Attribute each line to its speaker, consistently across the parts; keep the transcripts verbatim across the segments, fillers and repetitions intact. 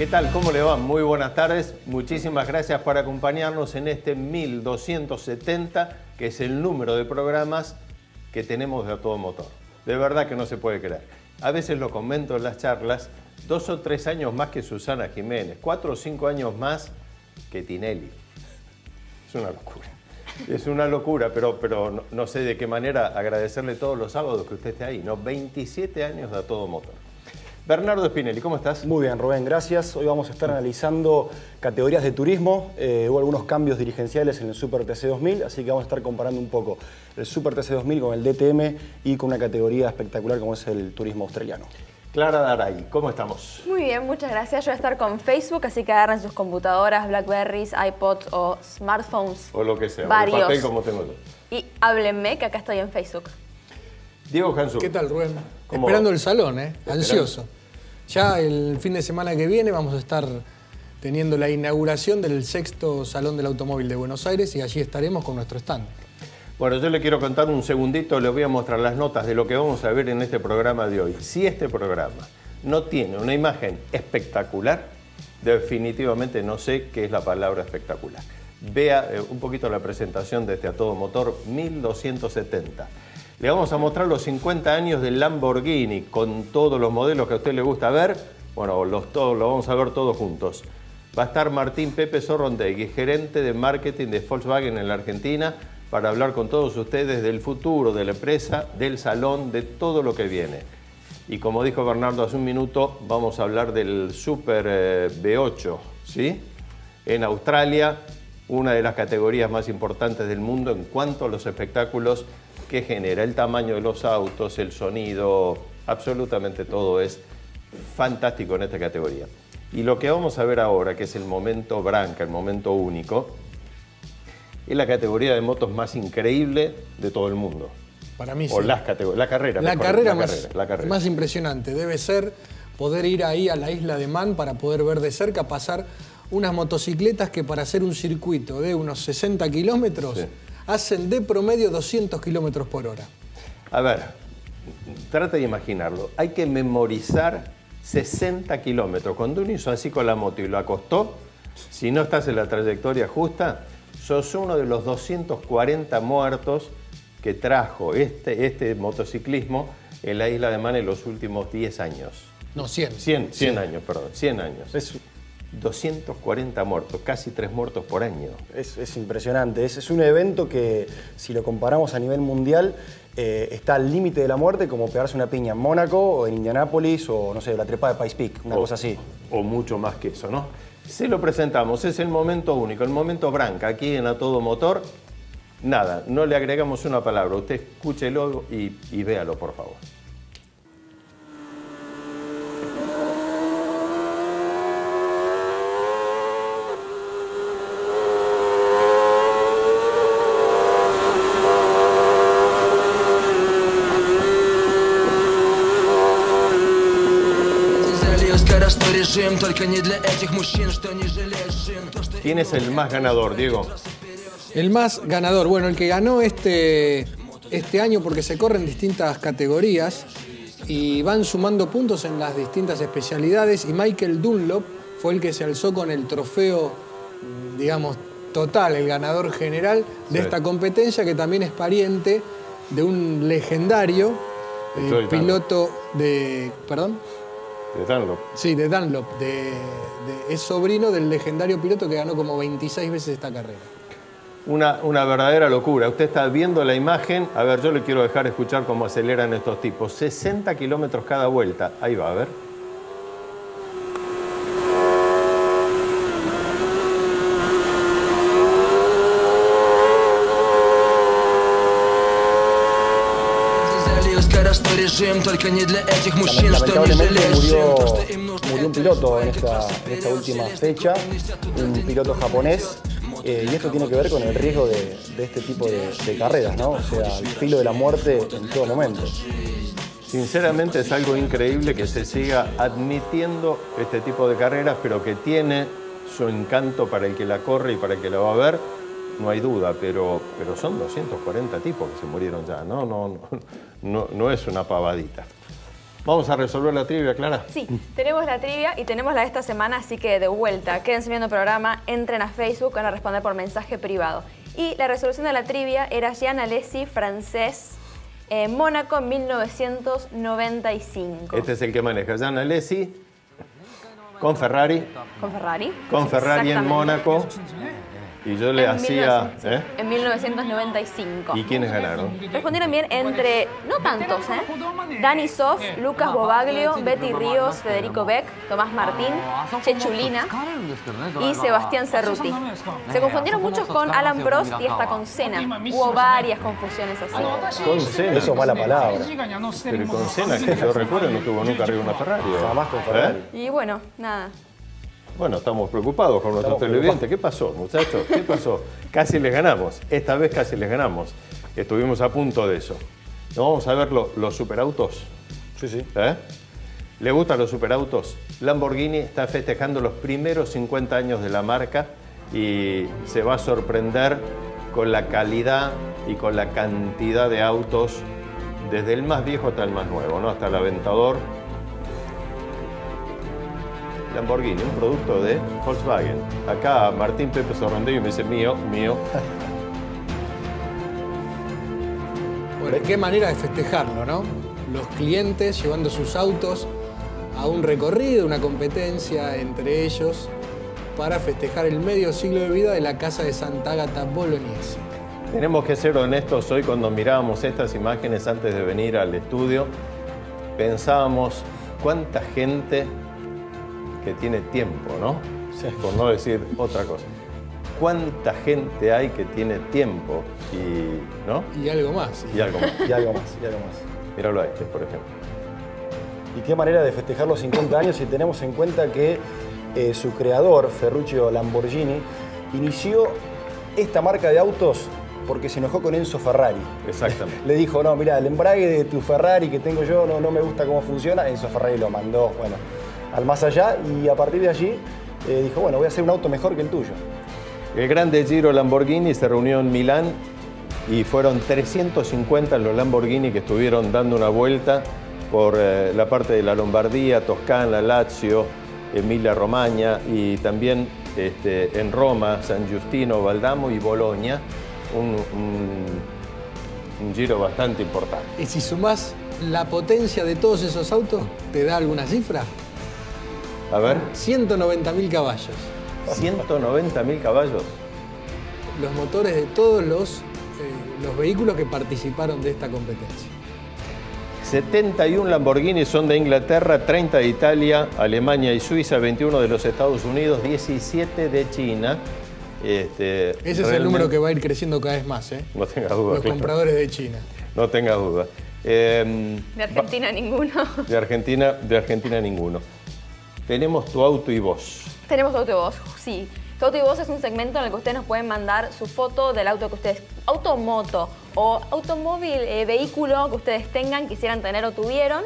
Speaker 1: ¿Qué tal? ¿Cómo le va? Muy buenas tardes. Muchísimas gracias por acompañarnos en este mil doscientos setenta, que es el número de programas que tenemos de A Todo Motor. De verdad que no se puede creer. A veces lo comento en las charlas, dos o tres años más que Susana Jiménez, cuatro o cinco años más que Tinelli. Es una locura. Es una locura, pero, pero no, no sé de qué manera agradecerle todos los sábados que usted esté ahí, ¿no? veintisiete años de A Todo Motor. Bernardo Spinelli, ¿cómo estás?
Speaker 2: Muy bien, Rubén, gracias. Hoy vamos a estar analizando categorías de turismo. Eh, hubo algunos cambios dirigenciales en el Super T C dos mil, así que vamos a estar comparando un poco el Super T C dos mil con el D T M y con una categoría espectacular como es el turismo australiano.
Speaker 1: Clara Daray, ¿cómo estamos?
Speaker 3: Muy bien, muchas gracias. Yo voy a estar con Facebook, así que agarren sus computadoras, Blackberries, iPods o smartphones.
Speaker 1: O lo que sea,
Speaker 3: varios.
Speaker 1: o el papel como tengo yo.
Speaker 3: Y háblenme, que acá estoy en Facebook.
Speaker 1: Diego Hansu.
Speaker 4: ¿Qué tal, Rubén? Esperando el salón, ¿eh? Ansioso. Ya el fin de semana que viene vamos a estar teniendo la inauguración del sexto Salón del Automóvil de Buenos Aires y allí estaremos con nuestro stand.
Speaker 1: Bueno, yo le quiero contar un segundito, le voy a mostrar las notas de lo que vamos a ver en este programa de hoy. Si este programa no tiene una imagen espectacular, definitivamente no sé qué es la palabra espectacular. Vea eh, un poquito la presentación de este A Todo Motor mil doscientos setenta. Le vamos a mostrar los cincuenta años del Lamborghini con todos los modelos que a usted le gusta ver. Bueno, los, todos, lo vamos a ver todos juntos. Va a estar Martín Pepe Zorrondegui, gerente de marketing de Volkswagen en la Argentina, para hablar con todos ustedes del futuro de la empresa, del salón, de todo lo que viene. Y como dijo Bernardo hace un minuto, vamos a hablar del Super eh, V ocho, ¿sí? En Australia, una de las categorías más importantes del mundo en cuanto a los espectáculos que genera, el tamaño de los autos, el sonido, absolutamente todo es fantástico en esta categoría. Y lo que vamos a ver ahora, que es el momento branca, el momento único, es la categoría de motos más increíble de todo el mundo.
Speaker 4: Para mí
Speaker 1: o
Speaker 4: sí.
Speaker 1: las categorías, la carrera.
Speaker 4: La,
Speaker 1: mejor,
Speaker 4: carrera,
Speaker 1: la,
Speaker 4: más,
Speaker 1: carrera la carrera
Speaker 4: más impresionante debe ser poder ir ahí a la isla de Man para poder ver de cerca pasar unas motocicletas que para hacer un circuito de unos sesenta kilómetros... Sí. Hacen de promedio doscientos kilómetros por hora.
Speaker 1: A ver, trata de imaginarlo. Hay que memorizar sesenta kilómetros. Cuando uno hizo así con la moto y lo acostó, si no estás en la trayectoria justa, sos uno de los doscientos cuarenta muertos que trajo este, este motociclismo en la isla de Man en los últimos diez años.
Speaker 4: No, cien.
Speaker 1: cien, cien años, perdón, cien años. Es doscientos cuarenta muertos, casi tres muertos por año.
Speaker 2: Es, es impresionante. Es, es un evento que, si lo comparamos a nivel mundial, eh, está al límite de la muerte, como pegarse una piña en Mónaco o en Indianápolis o, no sé, la trepada de Pikes Peak, una
Speaker 1: o,
Speaker 2: cosa así.
Speaker 1: O mucho más que eso, ¿no? Se lo presentamos, es el momento único, el momento branca, aquí en A Todo Motor. Nada, no le agregamos una palabra. Usted escúchelo y, y véalo, por favor. ¿Quién es el más ganador, Diego?
Speaker 4: El más ganador, bueno, el que ganó este, este año porque se corren distintas categorías y van sumando puntos en las distintas especialidades, y Michael Dunlop fue el que se alzó con el trofeo, digamos, total, el ganador general de sí. esta competencia, que también es pariente de un legendario eh, piloto de... ¿Perdón?
Speaker 1: De Dunlop.
Speaker 4: Sí, de Dunlop. De, de, es sobrino del legendario piloto que ganó como veintiséis veces esta carrera.
Speaker 1: Una, una verdadera locura. Usted está viendo la imagen. A ver, yo le quiero dejar escuchar cómo aceleran estos tipos. sesenta kilómetros cada vuelta. Ahí va, a ver.
Speaker 2: Lamentablemente murió, murió un piloto en esta, en esta última fecha, un piloto japonés, eh, y esto tiene que ver con el riesgo de, de este tipo de, de carreras, ¿no? O sea, el filo de la muerte en todo momento.
Speaker 1: Sinceramente es algo increíble que se siga admitiendo este tipo de carreras, pero que tiene su encanto para el que la corre y para el que la va a ver, no hay duda, pero, pero son doscientos cuarenta tipos que se murieron ya, ¿no? No, no, no, no es una pavadita. Vamos a resolver la trivia, Clara.
Speaker 3: Sí, tenemos la trivia y tenemos la de esta semana, así que de vuelta, quédense viendo el programa, entren a Facebook, van a responder por mensaje privado. Y la resolución de la trivia era Jean Alesi, francés, eh, Mónaco, mil novecientos noventa y cinco.
Speaker 1: Este es el que maneja Jean Alesi, con Ferrari.
Speaker 3: Con Ferrari.
Speaker 1: Con Ferrari en Mónaco. Y yo le
Speaker 3: En
Speaker 1: hacía...
Speaker 3: mil novecientos, sí,
Speaker 1: ¿eh?
Speaker 3: en mil novecientos noventa y cinco.
Speaker 1: ¿Y quiénes ganaron?
Speaker 3: Respondieron bien entre, no tantos, ¿eh? Dani Sof, Lucas Bobaglio, Betty Ríos, Federico Beck, Tomás Martín, Chechulina y Sebastián Cerruti. Se confundieron muchos con Alan Prost y hasta con Senna. Hubo varias confusiones así.
Speaker 1: Con Senna.
Speaker 2: Eso es mala palabra.
Speaker 1: Pero con Senna, que yo recuerdo, no tuvo nunca arriba una Ferrari. ¿o?
Speaker 2: Jamás con Ferrari.
Speaker 1: ¿Eh?
Speaker 3: Y bueno, nada.
Speaker 1: Bueno, estamos preocupados con nuestros
Speaker 2: Estamos
Speaker 1: televidentes. ¿Qué pasó, muchachos? ¿Qué pasó? Casi les ganamos. Esta vez casi les ganamos. Estuvimos a punto de eso. ¿No vamos a ver lo- los superautos?
Speaker 2: Sí, sí.
Speaker 1: ¿Eh? ¿Le gustan los superautos? Lamborghini está festejando los primeros cincuenta años de la marca y se va a sorprender con la calidad y con la cantidad de autos, desde el más viejo hasta el más nuevo, ¿no? Hasta el Aventador. Lamborghini, un producto de Volkswagen. Acá Martín Pepe Sorrondillo me dice mío, mío.
Speaker 4: Bueno, qué manera de festejarlo, ¿no? Los clientes llevando sus autos a un recorrido, una competencia entre ellos para festejar el medio siglo de vida de la casa de Sant'Agata Bolognesi.
Speaker 1: Tenemos que ser honestos, hoy cuando mirábamos estas imágenes antes de venir al estudio, pensábamos cuánta gente que tiene tiempo, ¿no?
Speaker 2: Sí.
Speaker 1: Por no decir otra cosa. ¿Cuánta gente hay que tiene tiempo y, ¿no?
Speaker 4: Y algo más.
Speaker 1: Y algo más?
Speaker 2: Y algo más, y algo más.
Speaker 1: Míralo a este, por ejemplo.
Speaker 2: Y qué manera de festejar los cincuenta años si tenemos en cuenta que eh, su creador, Ferruccio Lamborghini, inició esta marca de autos porque se enojó con Enzo Ferrari.
Speaker 1: Exactamente.
Speaker 2: Le dijo, no, mira, el embrague de tu Ferrari que tengo yo no, no me gusta cómo funciona. Enzo Ferrari lo mandó, bueno, al más allá y a partir de allí eh, dijo, bueno, voy a hacer un auto mejor que el tuyo.
Speaker 1: El grande Giro Lamborghini se reunió en Milán y fueron trescientos cincuenta los Lamborghini que estuvieron dando una vuelta por eh, la parte de la Lombardía, Toscana, Lazio, Emilia Romagna y también este, en Roma, San Giustino, Valdamo y Bolonia. Un, un, un giro bastante importante.
Speaker 4: Y si sumás la potencia de todos esos autos, ¿te da alguna cifra?
Speaker 1: A ver,
Speaker 4: ciento noventa mil caballos.
Speaker 1: ciento noventa mil caballos.
Speaker 4: Los motores de todos los, eh, los vehículos que participaron de esta competencia.
Speaker 1: setenta y uno Lamborghini son de Inglaterra, treinta de Italia, Alemania y Suiza, veintiuno de los Estados Unidos, diecisiete de China. Este,
Speaker 4: Ese es el
Speaker 1: realmente-
Speaker 4: número que va a ir creciendo cada vez más, ¿eh?
Speaker 1: No tenga duda.
Speaker 4: Los
Speaker 1: claro.
Speaker 4: compradores de China.
Speaker 1: No tenga duda. Eh,
Speaker 3: De Argentina ninguno.
Speaker 1: de Argentina, de Argentina ninguno. Tenemos tu auto y voz.
Speaker 3: Tenemos Auto y Voz, sí. Tu Auto y Voz es un segmento en el que ustedes nos pueden mandar su foto del auto que ustedes, automoto o automóvil, eh, vehículo que ustedes tengan, quisieran tener o tuvieron.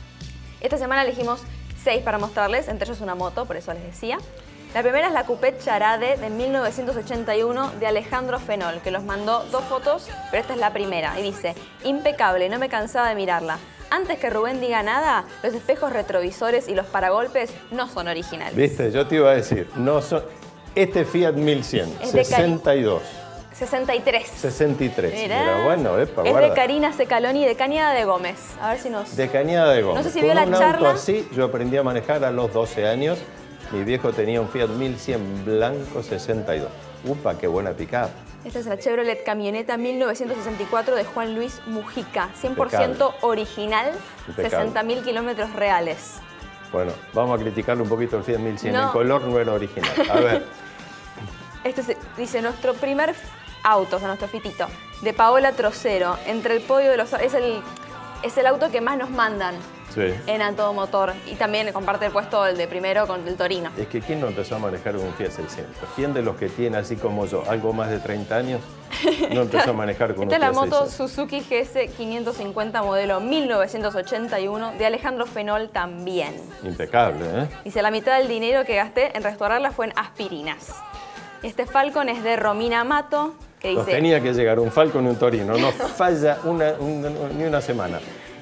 Speaker 3: Esta semana elegimos seis para mostrarles, entre ellos una moto, por eso les decía. La primera es la Coupé Charade de mil novecientos ochenta y uno de Alejandro Fenol, que los mandó dos fotos, pero esta es la primera. Y dice, impecable, no me cansaba de mirarla. Antes que Rubén diga nada, los espejos retrovisores y los paragolpes no son originales.
Speaker 1: Viste, yo te iba a decir, no son, este Fiat mil cien,
Speaker 3: Es de Cari-
Speaker 1: sesenta y dos,
Speaker 3: sesenta y tres.
Speaker 1: sesenta y tres.
Speaker 3: Mirá.
Speaker 1: Mira, bueno, epa,
Speaker 3: es
Speaker 1: guarda.
Speaker 3: de Karina Secaloni y de Cañada de Gómez. A ver si nos...
Speaker 1: De Cañada de Gómez.
Speaker 3: No sé si
Speaker 1: Con
Speaker 3: vio la
Speaker 1: un
Speaker 3: charla.
Speaker 1: auto así, yo aprendí a manejar a los doce años. Mi viejo tenía un Fiat mil cien blanco sesenta y dos. Upa, qué buena pickup.
Speaker 3: Esta es la Chevrolet Camioneta mil novecientos sesenta y cuatro de Juan Luis Mujica. cien por ciento
Speaker 1: Impecable.
Speaker 3: original,
Speaker 1: Impecable.
Speaker 3: sesenta mil kilómetros reales.
Speaker 1: Bueno, vamos a criticarle un poquito el Fiat mil cien.
Speaker 3: No.
Speaker 1: El color no era original. A ver,
Speaker 3: Este se- dice, nuestro primer auto, o sea, nuestro fitito, de Paola Trocero, entre el podio de los... Es el, es el auto que más nos mandan
Speaker 1: sí.
Speaker 3: en A Todo Motor. Y también comparte el puesto el de primero con el Torino.
Speaker 1: Es que ¿quién no empezó a manejar un Fiat seiscientos? ¿Quién de los que tiene, así como yo, algo más de treinta años, no empezó a manejar con
Speaker 3: Esta
Speaker 1: un
Speaker 3: es la
Speaker 1: Fiat
Speaker 3: moto
Speaker 1: seiscientos?
Speaker 3: Suzuki G S quinientos cincuenta modelo mil novecientos ochenta y uno de Alejandro Fenol también.
Speaker 1: Impecable, ¿eh?
Speaker 3: Dice, la mitad del dinero que gasté en restaurarla fue en aspirinas. Este Falcon es de Romina Mato, que
Speaker 1: Nos
Speaker 3: dice...
Speaker 1: tenía que llegar un Falcon y un Torino, no falla una, un- ni una semana.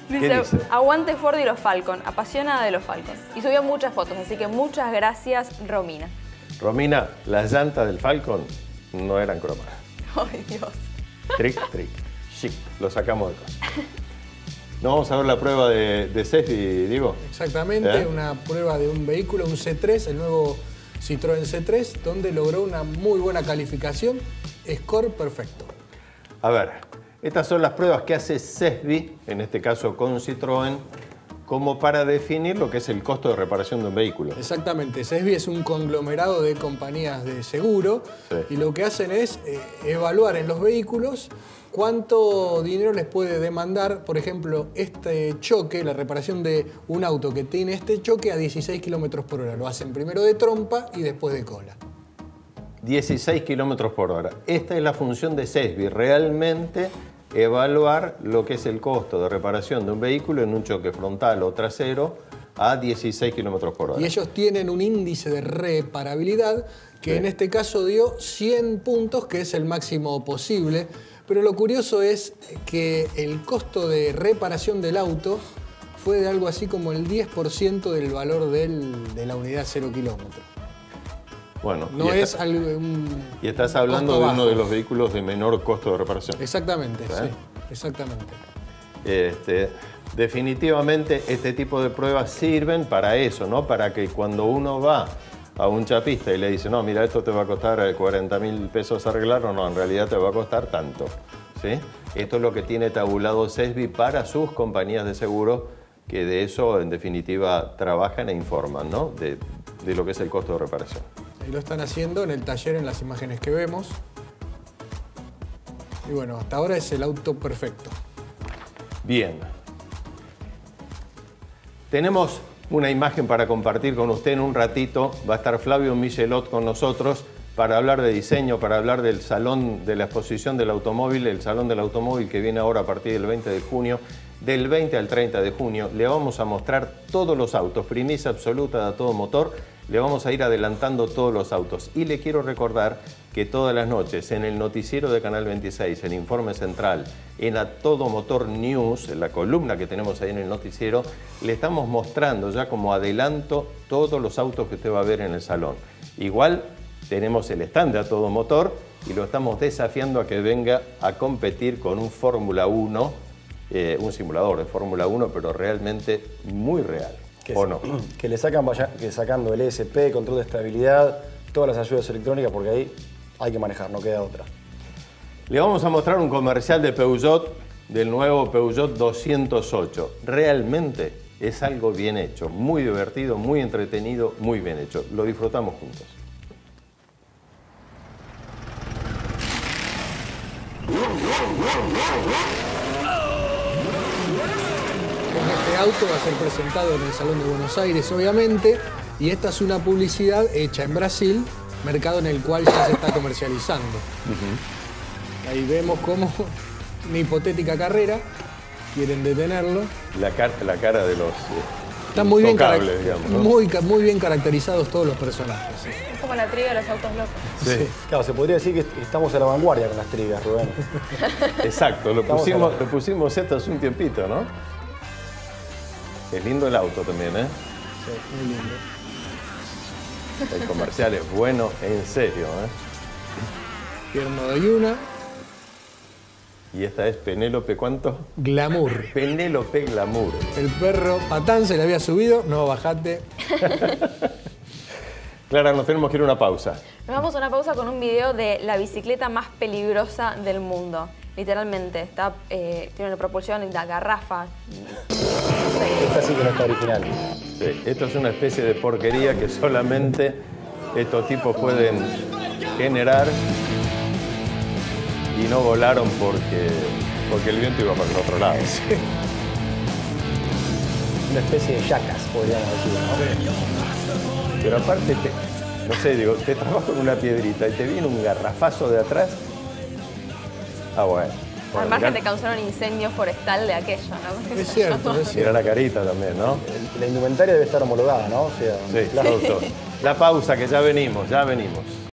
Speaker 3: Dice,
Speaker 1: dice?
Speaker 3: aguante Ford y los Falcon, apasionada de los Falcon. Y subió muchas fotos, así que muchas gracias, Romina.
Speaker 1: Romina, las llantas del Falcon no eran cromadas.
Speaker 3: Ay, Dios.
Speaker 1: Trick, trick. Chic, lo sacamos de casa. ¿No vamos a ver la prueba de, de Cesbi, Diego?
Speaker 4: Exactamente,
Speaker 1: ¿Eh?
Speaker 4: una prueba de un vehículo, un C tres, el nuevo Citroën C tres, donde logró una muy buena calificación, score perfecto.
Speaker 1: A ver, estas son las pruebas que hace Cesbi, en este caso con Citroën, como para definir lo que es el costo de reparación de un vehículo.
Speaker 4: Exactamente, Cesbi es un conglomerado de compañías de seguro
Speaker 1: Sí.
Speaker 4: y lo que hacen es eh, evaluar en los vehículos cuánto dinero les puede demandar, por ejemplo, este choque, la reparación de un auto que tiene este choque a dieciséis kilómetros por hora. Lo hacen primero de trompa y después de cola.
Speaker 1: dieciséis kilómetros por hora. Esta es la función de Cesbi, realmente evaluar lo que es el costo de reparación de un vehículo en un choque frontal o trasero a dieciséis kilómetros por hora.
Speaker 4: Y ellos tienen un índice de reparabilidad que
Speaker 1: Sí.
Speaker 4: en este caso dio cien puntos, que es el máximo posible. Pero lo curioso es que el costo de reparación del auto fue de algo así como el diez por ciento del valor del- de la unidad cero kilómetros.
Speaker 1: Bueno,
Speaker 4: No
Speaker 1: y,
Speaker 4: es
Speaker 1: está-
Speaker 4: algo, un
Speaker 1: y estás hablando
Speaker 4: costo
Speaker 1: de uno
Speaker 4: bajo.
Speaker 1: de los vehículos de menor costo de reparación.
Speaker 4: Exactamente,
Speaker 1: ¿Eh?
Speaker 4: sí, exactamente.
Speaker 1: Este, definitivamente este tipo de pruebas sirven para eso, ¿no? Para que cuando uno va a un chapista y le dice, no, mira, esto te va a costar cuarenta mil pesos arreglarlo, no, en realidad te va a costar tanto, ¿sí? Esto es lo que tiene tabulado Cesbi para sus compañías de seguro, que de eso, en definitiva, trabajan e informan, ¿no? De, de lo que es el costo de reparación.
Speaker 4: Y lo están haciendo en el taller, en las imágenes que vemos. Y bueno, hasta ahora es el auto perfecto.
Speaker 1: Bien. Tenemos una imagen para compartir con usted en un ratito. Va a estar Flavio Michelot con nosotros para hablar de diseño, para hablar del Salón de la Exposición del Automóvil, el Salón del Automóvil que viene ahora a partir del veinte de junio. Del veinte al treinta de junio le vamos a mostrar todos los autos, primicia absoluta de A Todo Motor. Le vamos a ir adelantando todos los autos. Y le quiero recordar que todas las noches en el noticiero de Canal veintiséis, en Informe Central, en A Todo Motor News, en la columna que tenemos ahí en el noticiero, le estamos mostrando ya como adelanto todos los autos que usted va a ver en el salón. Igual tenemos el stand de A Todo Motor y lo estamos desafiando a que venga a competir con un Fórmula uno, eh, un simulador de Fórmula uno, pero realmente muy real.
Speaker 2: Que,
Speaker 1: ¿O no?
Speaker 2: que le sacan vaya- que sacando el E S P, control de estabilidad, todas las ayudas electrónicas, porque ahí hay que manejar, no queda otra.
Speaker 1: Le vamos a mostrar un comercial de Peugeot, del nuevo Peugeot doscientos ocho. Realmente es algo bien hecho, muy divertido, muy entretenido, muy bien hecho. Lo disfrutamos juntos.
Speaker 4: Este auto va a ser presentado en el Salón de Buenos Aires, obviamente, y esta es una publicidad hecha en Brasil, mercado en el cual ya se está comercializando. Ahí vemos cómo una hipotética carrera, quieren detenerlo.
Speaker 1: La, car- la cara de los eh,
Speaker 4: Están muy bien,
Speaker 1: intocables,
Speaker 4: carac-
Speaker 1: digamos, ¿no?
Speaker 4: muy, ca- muy bien caracterizados todos los personajes.
Speaker 3: Es como la triga de los autos locos.
Speaker 1: Sí,
Speaker 2: Claro, se podría decir que est- estamos a la vanguardia con las trigas, Rubén.
Speaker 1: exacto. Lo
Speaker 2: Estamos
Speaker 1: pusimos,
Speaker 2: hablando.
Speaker 1: lo pusimos esto hace un tiempito, ¿no? Es lindo el auto también, ¿eh?
Speaker 4: Muy lindo.
Speaker 1: El comercial es bueno, en serio, ¿eh?
Speaker 4: Pierno doy una,
Speaker 1: Y esta es Penélope, ¿cuánto?
Speaker 4: glamour.
Speaker 1: Penélope Glamour.
Speaker 4: El perro patán se le había subido, no, bajate.
Speaker 1: Clara, nos tenemos que ir a una pausa.
Speaker 3: Nos vamos a una pausa con un video de la bicicleta más peligrosa del mundo. Literalmente, está, eh, tiene una propulsión de la garrafa.
Speaker 2: Esta sí que no está original.
Speaker 1: Sí, esto es una especie de porquería que solamente estos tipos pueden generar y no volaron porque, porque el viento iba para el otro lado.
Speaker 2: Una especie de yacas, podríamos decir, ¿no?
Speaker 1: Pero aparte, te- no sé, digo, te trabajo en una piedrita y te viene un garrafazo de atrás. Ah, bueno.
Speaker 3: Al
Speaker 1: Bueno,
Speaker 3: margen
Speaker 1: mirá-
Speaker 3: de causar un incendio forestal de aquello, ¿no?
Speaker 4: Es cierto, es
Speaker 1: Mira
Speaker 4: cierto.
Speaker 1: la carita también, ¿no?
Speaker 2: La indumentaria debe estar homologada, ¿no? O sea,
Speaker 1: Sí,
Speaker 2: claro.
Speaker 1: justo. La pausa, que ya venimos, ya venimos.